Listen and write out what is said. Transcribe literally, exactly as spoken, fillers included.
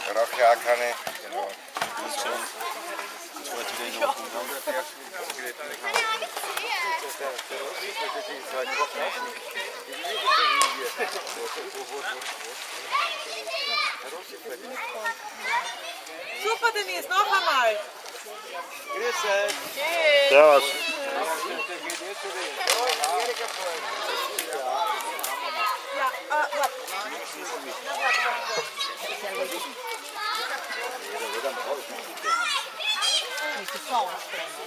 Rauchjakane, genau. Und schon. Das wollte ich wieder noch machen. Super, Denise, noch einmal. Grüß euch. Servus. Ja, äh, warte. Nicht die Frauen springen.